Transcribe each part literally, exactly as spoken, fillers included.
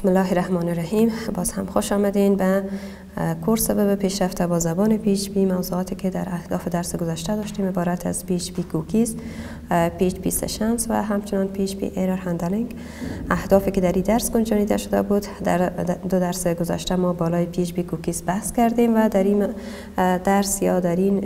بسم الله الرحمن الرحیم. باز هم خوش آمدین به کورس وب پیشرفته با زبان پی اچ پی. موضوعاتی که در اهداف درس گذشته داشتیم عبارت از پی اچ پی کوکیز، پی اچ پی سشنز و همچنان پی اچ پی ایرور هندلینگ. اهدافی که در این درس گنجانیده شده بود. در دو درس گذشته ما بالای پی اچ پی کوکیز بحث کردیم و در این درس یا در این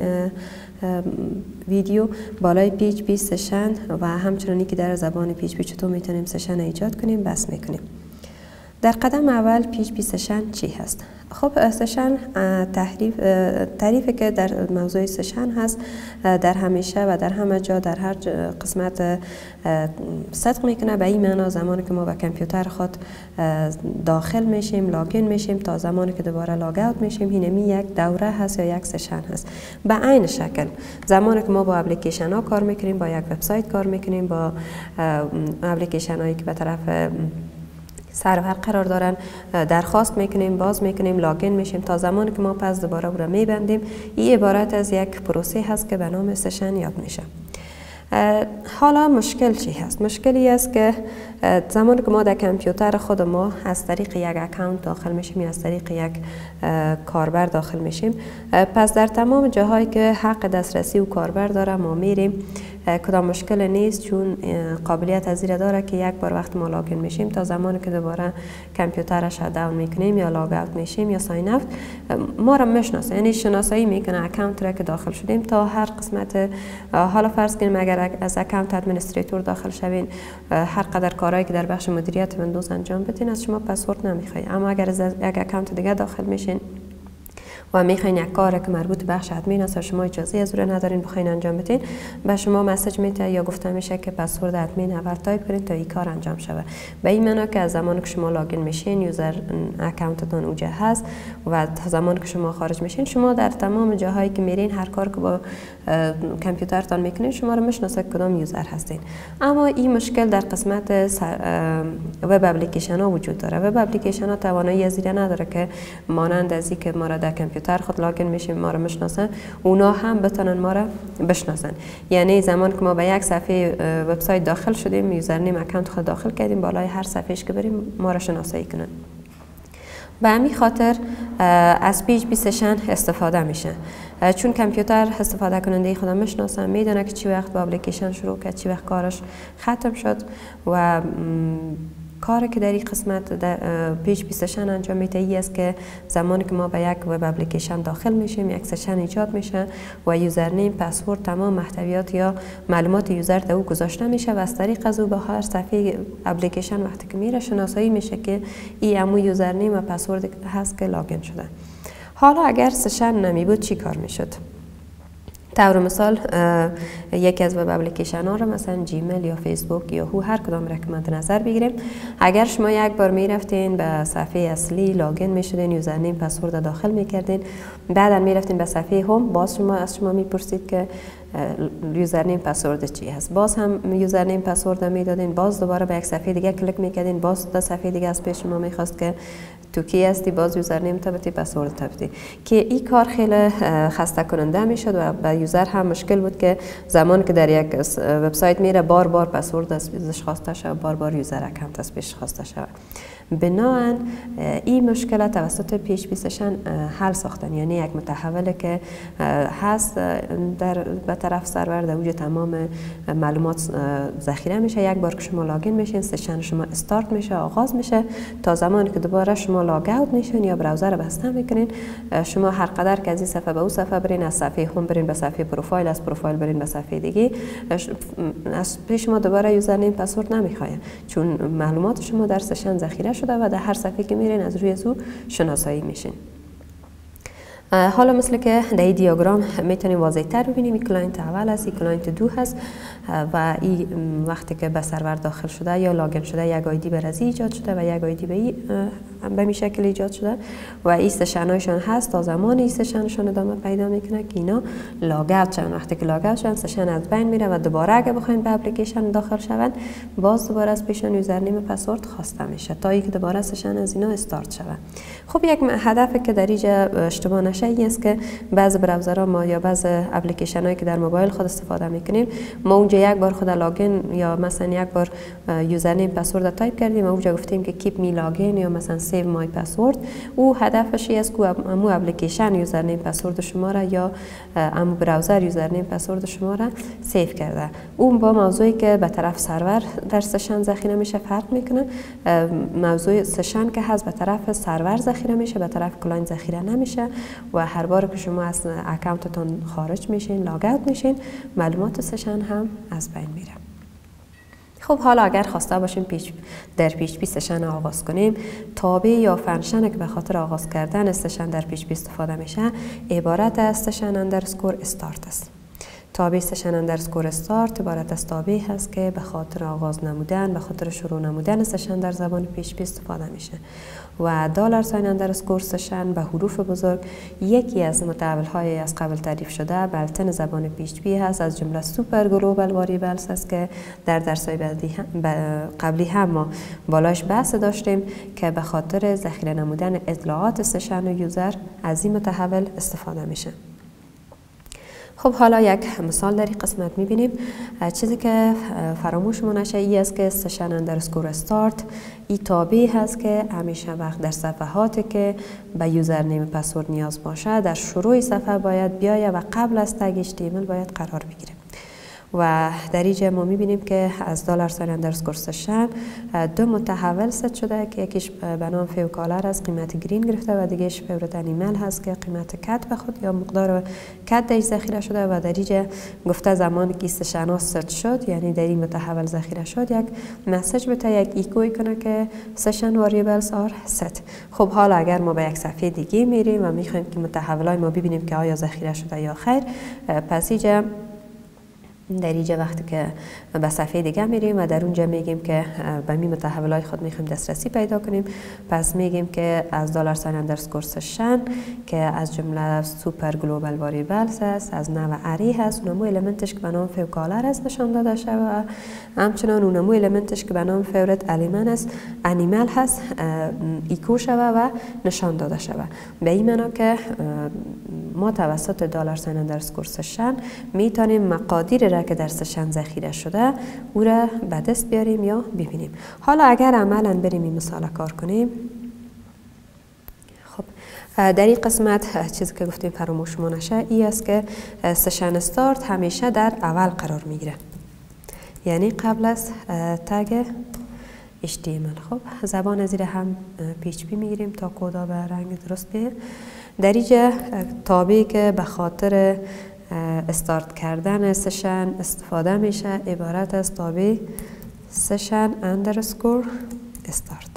ویدیو بالای پی اچ پی سشن و همچنانی که در زبان پی اچ پی چطور میتونیم سشن ایجاد کنیم بحث میکنیم. در قدم اول پی اچ پی سشن چی هست؟ خب سشن تعریف تعریفی که در موضوع سشن هست در همیشه و در همه جا در هر قسمت صدق میکنه. به این معنا زمانی که ما به کامپیوتر خود داخل میشیم، لاگین میشیم تا زمانی که دوباره لاگ اوت میشیم، اینمی یک دوره هست یا یک سشن هست. به عین شکل زمانی که ما با اپلیکیشن ها کار میکنیم، با یک وبسایت کار میکنیم، با اپلیکیشن هایی که به طرف سرور قرار دارن درخواست میکنیم، باز میکنیم، لاگین میشیم تا زمانی که ما پس دوباره او را میبندیم. این عبارت از یک پروسه هست که به نام سشن یاد میشه. حالا مشکل چی هست؟ مشکلی است که زمانی که ما در کامپیوتر خود ما از طریق یک اکانت داخل میشیم یا از طریق یک کاربر داخل میشیم، پس در تمام جاهایی که حق دسترسی و کاربر داره ما میریم. کدام مشکل نیست، چون قابلیت از این داره که یک بار وقت ما لاگین میشیم تا زمانی که دوباره کامپیوتر شات داون میکنیم یا لاگ اوت میشیم یا ساین اوت ما را میشناسه، یعنی شناسایی میکنه اکانت را که داخل شدیم تا هر قسمت. حالا فرض کنیم اگر از اکانت ادمنستریتور داخل شوین، هر قدر کارهایی که در بخش مدیریت ویندوز انجام بدین از شما پسورد نمیخواد. اما اگر از یک اکانت دیگه داخل میشین و میخواین یک کاری که مربوط به بخش ادمین است شما اجازه از اون ندارین بخواین انجام بدین، به شما مسیج میده یا گفته میشه که پسورد ادمین اول تایپ کنید تا این کار انجام شود. به این معنا که از زمانی که شما لاگین میشین یوزر اکانتتون اوجه هست و تا زمانی که شما خارج میشین شما در تمام جاهایی که میرین هر کار که با کامپیوترتان میکنین شما رو میشناسه کدام یوزر هستین. اما این مشکل در قسمت وب اپلیکیشن ها وجود داره. وب اپلیکیشن ها توانایی از این نداره که مانند از اینکه ما را در کامپیوتر خود لاگین میشیم ما رو میشناسن، اونا هم بتونن ما رو بشناسن. یعنی زمان که ما به یک صفحه وبسایت داخل شدیم، یوزرنیم اکانت خود داخل کردیم، بالای هر صفحهش که بریم ما رو شناسایی کنن. به همین خاطر از پی اچ پی سشن استفاده میشه، چون کامپیوتر استفاده کننده خود میشناسه، میدونه که چی وقت با اپلیکیشن شروع کرد، چی وقت کارش ختم شد و کاری که در این قسمت در پی اچ پی سشن انجام میده ای است که زمانی که ما به یک وب اپلیکیشن داخل میشیم یک سشن ایجاد میشه و یوزرنیم، پسورد، تمام محتویات یا معلومات یوزر در او گذاشته میشه و از طریق از او به هر صفحه اپلیکیشن وقتی که میره شناسایی میشه که این همون یوزرنیم و پسورد هست که لاگین شده. حالا اگر سشن نمی بود چی کار میشد؟ طور مثال یکی از وب اپلیکیشن ها رو مثلا جیمیل یا فیسبوک یا هو هر کدام را که مد نظر بگیریم، اگر شما یک بار می رفتین به صفحه اصلی لاگین می شدین، یوزرنیم پسورد داخل می کردین، بعدا می رفتین به صفحه هوم، باز شما از شما می پرسید که یوزرنیم پسورد چی هست، باز هم یوزرنیم پسورد میدادین، باز دوباره به یک صفحه دیگه کلیک میکردین، باز تا صفحه دیگه از پیش شما میخواست که تو کی هستی، باز یوزرنیم تبتی، پسورد تبتی، که این کار خیلی خسته کننده میشد و به یوزر هم مشکل بود که زمان که در یک وبسایت میره بار بار پسورد ازش خواسته شود، بار بار یوزر اکانت از پیش خواسته شود. بنابراین این مشکل توسط پی اچ پی سشن حل ساختن، یعنی یک متحول که هست در به طرف سرور در وجود تمام معلومات ذخیره میشه. یک بار که شما لاگین میشین سشن شما استارت میشه، آغاز میشه تا زمانی که دوباره شما لاگ اوت میشین یا براوزر رو بسته میکنین. شما هر قدر که از این صفحه به اون صفحه برین، از صفحه هوم برین به صفحه پروفایل، از پروفایل برین به صفحه دیگه، از پیش شما دوباره یوزرنیم پسورد نمیخواد، چون معلومات شما در سشن ذخیره شده و در هر صفحه که میرین از روی زو شناسایی میشین. حالا مثل که در این دیاگرام میتونیم واضح تر ببینیم این کلاینت اول است، این کلاینت دو هست و این وقتی که به سرور داخل شده یا لاگین شده یک آیدی بر از ایجاد شده و یک آیدی به این به می شکل ایجاد شده و این سشنایشان هست تا زمان این سشنشان ادامه پیدا میکنه که اینا لاگ اوت شدن. وقتی که لاگ اوت شدن سشن از بین میره و دوباره اگه بخواین به اپلیکیشن داخل شون باز دوباره از پیشون یوزرنیم و پسورد خواسته میشه تا اینکه دوباره سشن از اینا استارت شود. خب یک هدفی که در اینجا اشتباه مناشه ای است که بعض براوزرها ما یا بعض اپلیکیشن هایی که در موبایل خود استفاده میکنیم، ما اونجا یک بار خود لاگین یا مثلا یک بار یوزرنیم پسورد تایپ کردیم، اونجا گفتیم که کیپ می لاگین یا مثلا سیو مای پسورد. او هدفش است که امو اپلیکیشن یوزرنیم پسورد شما را یا امو براوزر یوزرنیم پسورد شما را سیو کرده. اون با موضوعی که به طرف سرور در سشن ذخیره میشه فرق میکنه. موضوع سشن که هست به طرف سرور ذخیره میشه، به طرف کلاینت ذخیره نمیشه و هر بار که شما از اکانتتون خارج میشین، لاگ اوت میشین، معلومات سشن هم از بین میره. خب حالا اگر خواسته باشیم پیچ در پی اچ پی سشن آغاز کنیم، تابع یا فنکشن که به خاطر آغاز کردن سشن در پی اچ پی استفاده میشه عبارت از سشن اندرسکور استارت است. تابع سشن اندرسکور استارت عبارت از تابعی هست که به خاطر آغاز نمودن، به خاطر شروع نمودن سشن در زبان پی اچ پی استفاده میشه. و دلار ساین اندرسکور سشن به حروف بزرگ یکی از متحول های از قبل تعریف شده بلتن زبان پی اچ پی هست، از جمله سوپر گلوبال واریبلز است که در درس‌های قبلی هم ما بالاش بحث داشتیم که به خاطر ذخیره نمودن اطلاعات سشن و یوزر از این متحول استفاده میشه. خب حالا یک مثال در این قسمت میبینیم. چیزی که فراموشمون نشه ای است که سشن اندرسکور استارت ای تابعی هست که همیشه وقت در صفحاتی که به یوزر نیم پسورد نیاز باشه در شروع صفحه باید بیایه و قبل از تگ اچ تی ام ال باید قرار بگیره. و در اینجا ما میبینیم که از دلار ساین اندرسکور سشن دو متحول ست شده که یکیش به نام فیو کالر از قیمت گرین گرفته و دیگهش فیورت انیمل هست که قیمت کت به خود یا مقدار کت درش ذخیره شده و در اینجا گفته زمانی که سشن ها ست شد، یعنی در این متحول ذخیره شد، یک مسیج بده، یک ایکوی کنه که سشن واریبلز آر ست. خب حالا اگر ما به یک صفحه دیگه میریم و میخوایم که متحولای ما ببینیم که آیا ذخیره شده یا خیر، پس اینجا در اینجا وقتی که به صفحه دیگه میریم و در اونجا میگیم که به می متحولای خود میخوایم دسترسی پیدا کنیم، پس میگیم که از دلار ساین اندرسکور سشن که از جمله سوپر گلوبال واریبلز است، از نوع اری هست، اونمو المنتش که به نام فیو کالر است نشان داده شده و همچنان اونمو المنتش که به نام فیورت انیمل است انیمل هست ایکو شده و نشان داده شده. به این معنا که ما توسط دلار ساین اندرسکور سشن میتونیم مقادیر که در سشن ذخیره شده او را به دست بیاریم یا ببینیم. حالا اگر عملا بریم این مثال کار کنیم، خب در این قسمت چیزی که گفتیم فراموشمون نشه ای است که سشن استارت همیشه در اول قرار میگیره، یعنی قبل از تگ اچ تی ام ال. خب زبان زیر هم پی اچ پی میگیریم تا کدا به رنگ درست بیه. در اینجا تابعی که به خاطر استارت کردن سشن استفاده میشه عبارت از تابع سشن اندرسکور استارت.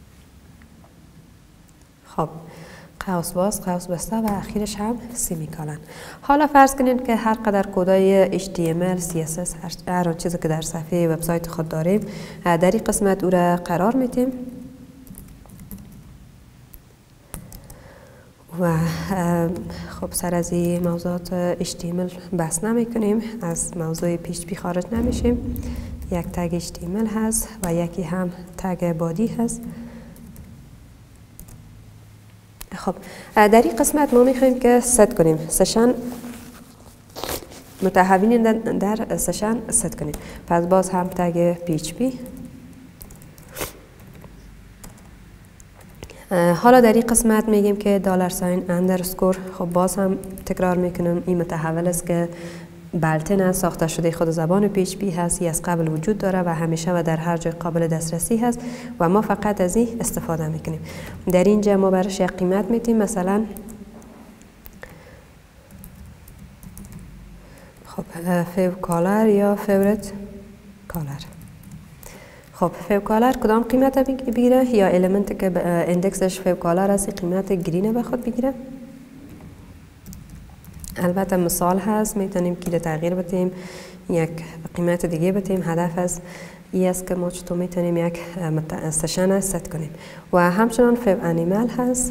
خب قوس باز، قوس بسته و اخیرش هم سیمیکالن. حالا فرض کنید که هر قدر کدای اچ تی ام ال، سی اس اس، هر چیزی که در صفحه وبسایت خود داریم در این قسمت او را قرار میدیم و خب سر از این موضوعات اچ تی ام ال بحث نمی کنیم، از موضوع پی اچ پی خارج نمیشیم. یک تگ اچ تی ام ال هست و یکی هم تگ بادی هست. خب در این قسمت ما میخوایم که ست کنیم سشن متحولین در سشن ست کنیم، پس باز هم تگ پی اچ پی. حالا در این قسمت میگیم که دلار ساین اندرسکور، خب باز هم تکرار میکنم این متحول است که بلتن ساخته شده خود زبان پی اچ پی هست، از قبل وجود داره و همیشه و در هر جای قابل دسترسی هست و ما فقط از این استفاده میکنیم. در اینجا ما برش یک قیمت میتیم، مثلا خب فیو کالر یا فیورت کالر. خب فیو کالر کدام قیمت بگیره یا المنت که اندکسش فیو کالر است قیمت گرینه به خود بگیره. البته مثال هست، میتونیم کیل تغییر بدیم، یک قیمت دیگه بدیم. هدف از این است که ما چطور میتونیم یک سشن ست کنیم. و همچنان فیو انیمل هست،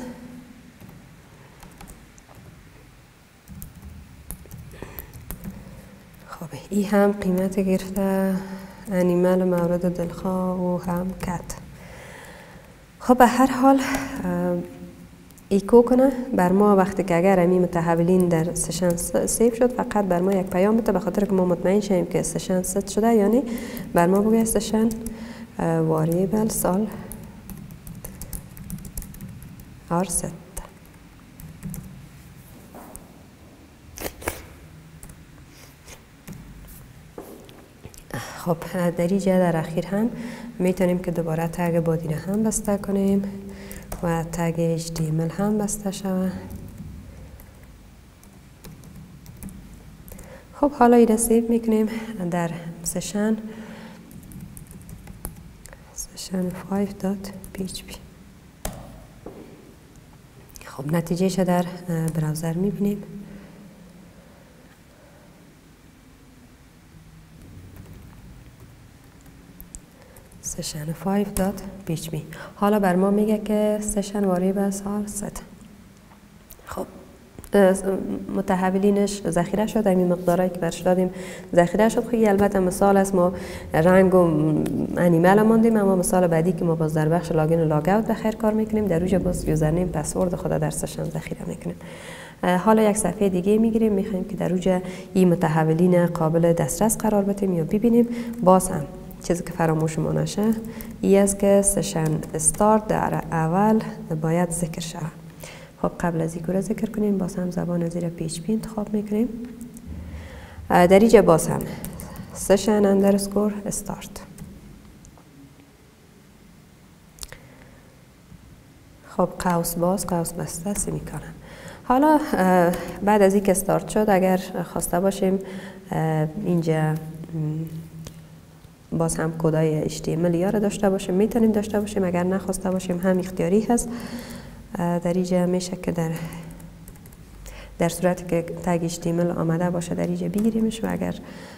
خب این هم قیمت گرفته انیمل مورد دلخواه و هم کت. خب به هر حال ایکو کنه بر ما. وقتی که اگر امی متحولین در سشن سیو شد فقط بر ما یک پیام بده، به خاطر که ما مطمئن شیم که سشن ست شده، یعنی بر ما بگه سشن واریبل سال آر ست. خب در اینجا در اخیر هم میتونیم که دوباره تگ بادینه هم بسته کنیم و تگ اچ تی ام ال هم بسته شود. خب حالا این سیو میکنیم در سشن سشن پنج دات پی اچ پی. خب نتیجهش در براوزر میبینیم. سشن پنج دات پی اچ پی. حالا بر ما میگه که سشن واریبل سال ست. خب متحولینش ذخیره شد، این مقدارایی که برش دادیم ذخیره شد. خیلی البته مثال است، ما رنگ و انیمال ماندیم، اما مثال بعدی که ما باز در بخش لاگین و لاگ اوت بخیر کار میکنیم، در اوج باز یوزرنیم پسورد خود در سشن ذخیره میکنیم. حالا یک صفحه دیگه میگیریم، میخوایم که در اوج این متحولین قابل دسترس قرار بدیم یا ببینیم. باز هم چیزی که فراموش ما نشه این است که سشن استارت در اول باید ذکر شود. خب قبل از این ذکر کنیم، باز هم زبان زیر پی اچ پی انتخاب میکنیم. در اینجا باز هم سشن اندرسکور استارت. خب قوس باز، قوس بسته، سیمیکالن. حالا بعد از اینکه استارت شد، اگر خواسته باشیم اینجا باز هم کدای اچ تی ام ال یا را داشته باشیم میتونیم داشته باشیم، اگر نخواسته باشیم هم اختیاری هست. در اینجا میشه که در در صورتی که تگ اچ تی ام ال آمده باشه در اینجا بگیریمش و اگر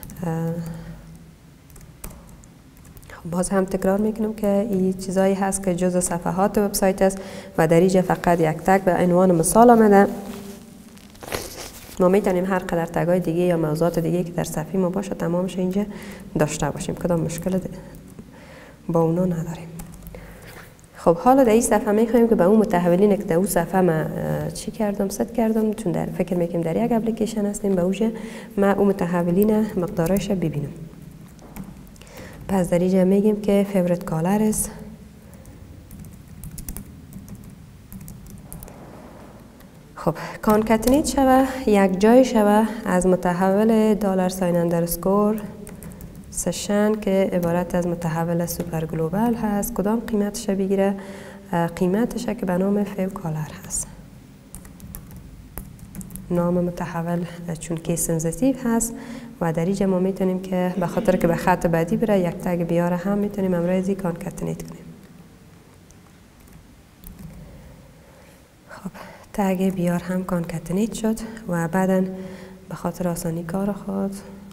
باز هم تکرار میکنم که این چیزایی هست که جزء صفحات وبسایت است و در اینجا فقط یک تگ به عنوان مثال آمده. ما میتونیم هر قدر تگای دیگه یا موضوعات دیگه که در صفحه ما باشه تمامش اینجا داشته باشیم، کدام مشکل با اونا نداریم. خب حالا در این صفحه میخوایم که به اون متحولین که در اون صفحه ما چی کردم ست کردم، چون در فکر میکنیم در یک اپلیکیشن هستیم، به اوج ما اون متحولین مقدارش ببینیم. پس در اینجا میگیم که فیورت کالرز خب کانکتنیت شوه، یک جای شوه از متحول دلار ساین اندرسکور سشن که عبارت از متحول سوپر گلوبال هست. کدام قیمتش بگیره؟ قیمتش که به نام فیو کالر هست. نام متحول چون که سنسیتیو هست و در اینجا ما میتونیم که به خاطر که به خط بعدی بره یک تگ بیاره هم میتونیم امروزی کانکتنیت کنیم. خب تگ بیار هم کانکتنیت شد و بعدا به خاطر آسانی کار خود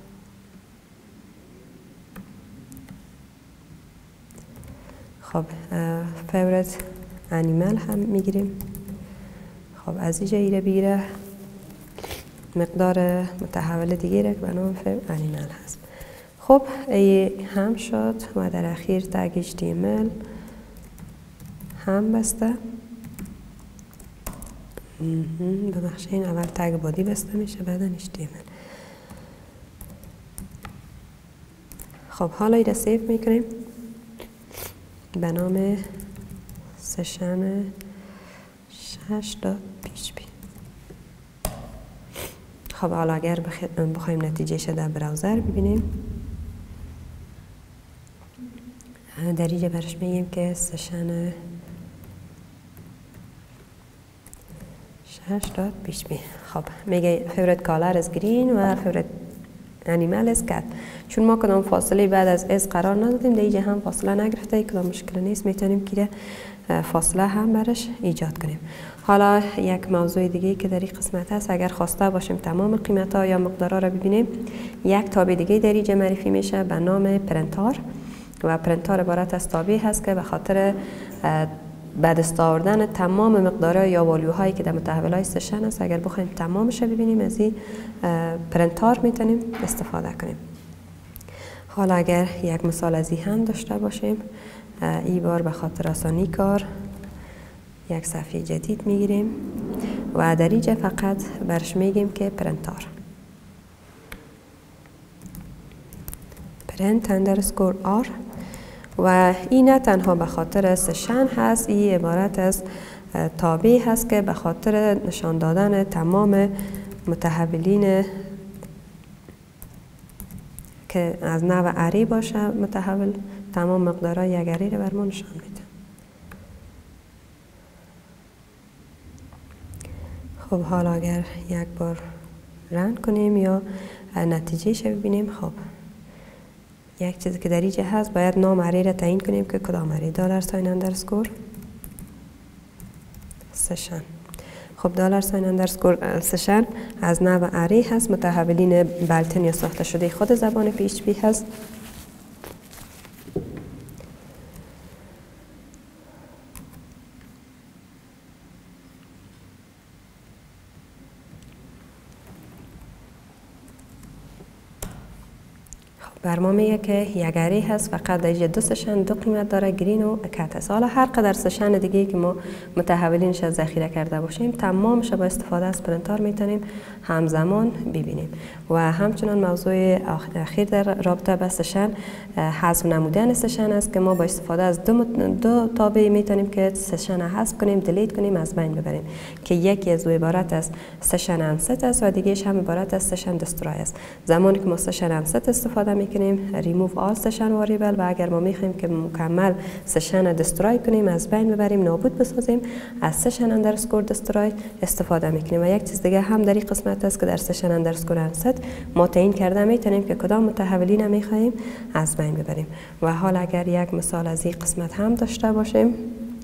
خب فیورت انیمال هم میگیریم. خب از اینجا ایره بگیره مقدار متحول دیگه که به نام فیورت انیمال هست. خب ای هم شد و در اخیر تگ اچ تی ام ال هم بسته. ببخشید اول تگ بادی بسته میشه بعدا اچ تی ام ال. خب حالا ایره سیو میکنیم به نام سشن شش دات پی اچ پی. خب حالا اگر بخوایم نتیجهش در براوزر ببینیم، در اینجا برش میگیم که سشن شش دات پی اچ پی. خب میگه فیورت کالر از گرین و فیورت انیمال از کت. چون ما کدام فاصله بعد از از قرار ندادیم، در اینجا هم فاصله نگرفته، کدام مشکل نیست، میتونیم که فاصله هم برش ایجاد کنیم. حالا یک موضوع دیگه که در این قسمت هست، اگر خواسته باشیم تمام قیمت ها یا مقدارها را ببینیم، یک تابع دیگه در اینجا معرفی میشه به نام پرنتار و پرنتار عبارت از تابع هست که به خاطر بعد از آوردن تمام مقدارهای یا والیوهایی که در متحولهای سشن است، اگر بخوایم تمامش ببینیم از این پرنتار میتونیم استفاده کنیم. حالا اگر یک مثال از این هم داشته باشیم، این بار به خاطر آسانی کار یک صفحه جدید میگیریم و در اینجا فقط برش میگیم که پرنتار پرنت اندرسکور آر و این نه تنها به خاطر سشن هست، این عبارت از تابع هست که به خاطر نشان دادن تمام متحولین که از نوع اری باشه متحول، تمام مقدارهای یک اری رو بر ما نشان میده. خب حالا اگر یک بار رن کنیم یا نتیجه شو ببینیم، خب یک چیزی که در اینجا هست باید نام اری را تعیین کنیم که کدام اری، دلار ساین اندرسکور سشن. خب دلار ساین اندرسکور سشن از نوع اری هست، متحولین بلتن یا ساخته شده خود زبان پی اچ پی هست. بر ما میگه که یک اری هست، فقط در اینجا دو سشن دو قیمت داره، گرین و کت هست. حالا هر قدر سشن دیگه که ما متحولینش از ذخیره کرده باشیم تمامش با استفاده از پرنتار میتونیم همزمان ببینیم. و همچنان موضوع اخیر در رابطه با سشن حذف نمودن سشن است که ما با استفاده از دو, دو تابع میتونیم که سشن حذف کنیم، دیلیت کنیم، از بین ببریم، که یکی از عبارت از سشن انست است و دیگهش هم عبارت از سشن دسترای است. زمانی که ما سشن انست استفاده میکنیم ریموو آل سشن واریبل، و اگر ما میخوایم که مکمل سشن دسترای کنیم، از بین ببریم، نابود بسازیم، از سشن اندرسکور دسترای استفاده میکنیم. و یک چیز دیگه هم در این قسمت است که در سشن اندرسکور انست ما تعیین کرده میتونیم که کدام متحولین میخوایم از بین ببریم. و حالا اگر یک مثال از این قسمت هم داشته باشیم،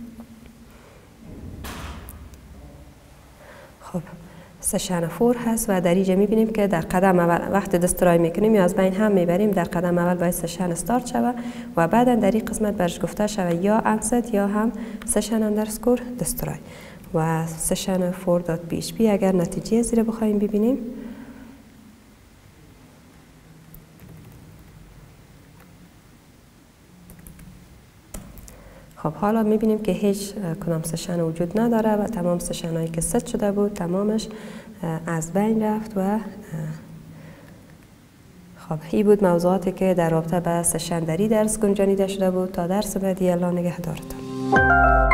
خب سشن فور هست و در اینجا میبینیم که در قدم اول وقت دسترای میکنیم یا از بین هم میبریم، در قدم اول باید سشن استارت شوه و بعدا در این قسمت برش گفته شوه یا انست یا هم سشن اندرسکور دسترای. و سشن فور دات پی اچ پی اگر نتیجه زیر بخوایم ببینیم، خب حالا میبینیم که هیچ کدام سشن وجود نداره و تمام سشن هایی که ست شده بود تمامش از بین رفت. و خب این بود موضوعاتی که در رابطه با سشن در این درس گنجانیده شده بود. تا درس بعدی، الله نگهدارتان.